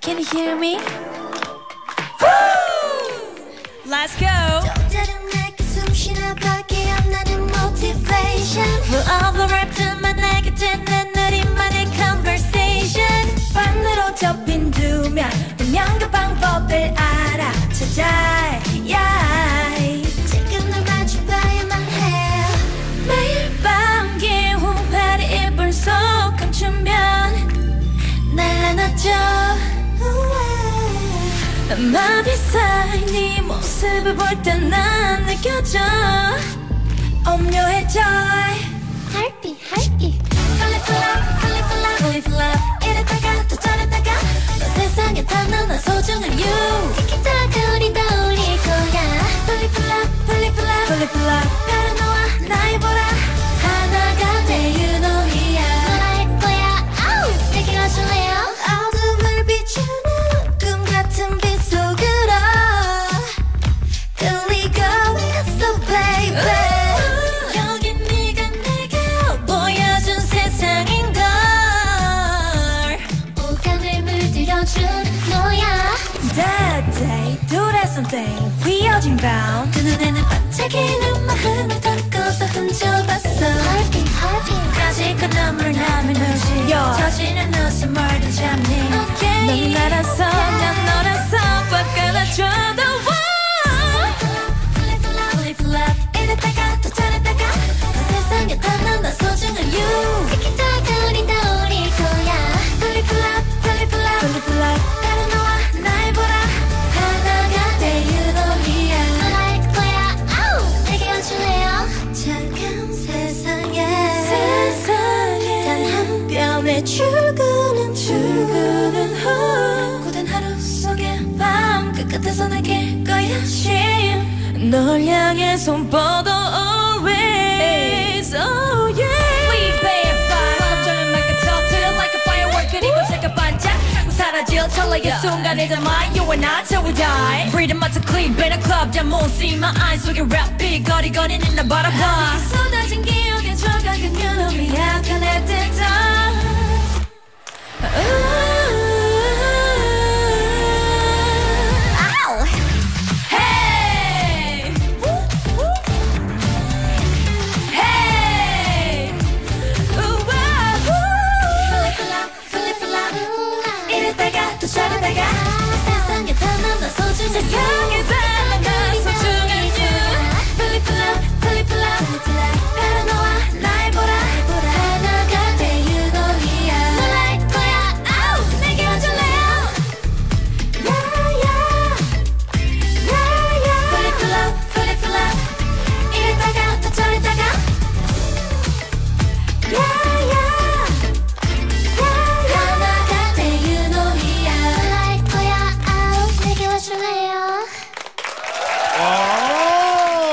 Can you hear me? Let's go. 또 다른 내게 숨쉬나 밖에 안 나는 motivation. Rule of the raptor만 내게 듣는 우리만의 conversation. 반으로 접힌 두 면, 분명 그 방법을 알아 찾아. 지금 널 마주봐야만 해. 매일 밤 기운 파리 이불 속 감추면 날 안아줘. 맘이 쌓인 네 모습을 볼 때 난 느껴져. 오묘해져. Heartbeat, heartbeat. Fall in love, fall in love, fall in love. 이랬다가 또 저랬다가 너 세상에 단 하나 소중한 you. 티키타카 우리 떠올릴 거야. Fall in love, fall in love, fall in love. 바로 너와 날 보라. 하나가 돼 유노이아. 널 거야. 아우 내게 와줄래요? 어둠을 비추는 꿈 같은 빛 속으로 끌리고 있어 baby. 여긴 네가 내게 보여준 세상인걸. 오감을 물들여준 너야. That day 둘의 something 휘어진 밤 두 눈에는 반짝이는 마음을 담고서 훔쳐봤어. Heartbeat, heartbeat. 아직은 눈물 남은 눈치 터지는 웃음을 더 잡니. 넌 알아서 난 너라서 꽉 깔아줘도 이랬다가 또 저랬다가 세상에 단 하나 소중한 you. 티키타카 우린 떠올릴 거야. Fall in love, 바로 너와 날 보라. 하나가 돼 유노이아. 널 알 거야. 아우 내게 와줄래요? 차가운 세상에 단 한 뼘의 출근은 후 고된 하루 속에 밤 끝끝에서 내게 거야 쉼. 널 향해 손뻗어 always. Oh yeah. Please pay a fire. 화답처럼 맑게 터뜨려 like a firework. 그리고 새가 반짝 사라질 찰나의 순간에 담아 you and I till we die. Freedom at the clean in a club that won't see my eyes 속에 rap beat 거리거리는 나 바라봐. 쏟아진 기억에 조각은 유노이아 connected 세상에 단 하나 소중한 you. Fall in love, 바로 너와 날 보라. 하나가 돼 유노이아. 널 알 거야. 아우 내게 와줄래요? Fall in love. 이랬다가 또 저랬다가 하나가 돼 유노이아. 널 알 거야. 아우 내게 와줄래요?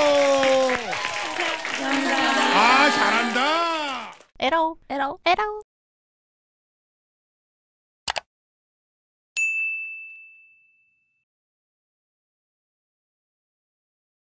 아, 잘한다. 에러 에러 에러